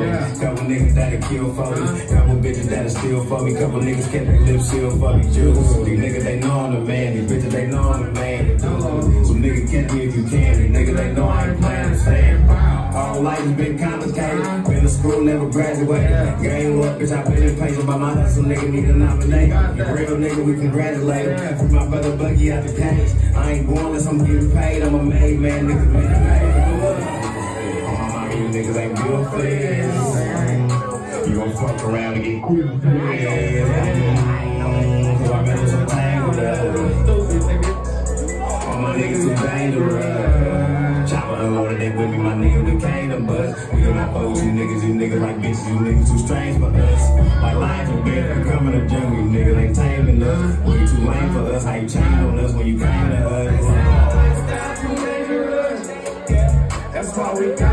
Couple niggas that'll kill for me. Couple bitches that'll steal for me. Couple niggas kept their lips sealed for me. Juice. These niggas, they know I'm the man. These bitches, they know I'm the man. So nigga, catch me if you can. These niggas, they know I ain't playing the same. All life has been complicated. Been to school, never graduated. Game up, bitch, I been impatient by my hustle. Nigga need to nominate. Real nigga, we congratulate him. Free my brother Bucky out the cage. I ain't going unless I'm getting paid. I'm a made man, niggas been paid. On my mind, you niggas ain't built for this. You gon' fuck around and get cool. So I better some pain with us. All my niggas too dangerous. Chopper unloaded, they with me, my nigga became the bus. We got my foes, you niggas like bitches, you niggas too strange for us. Like lions and bears, we come in the jungle, you niggas ain't taming us. We too lame for us, how you change on us when you came to us. That's why we got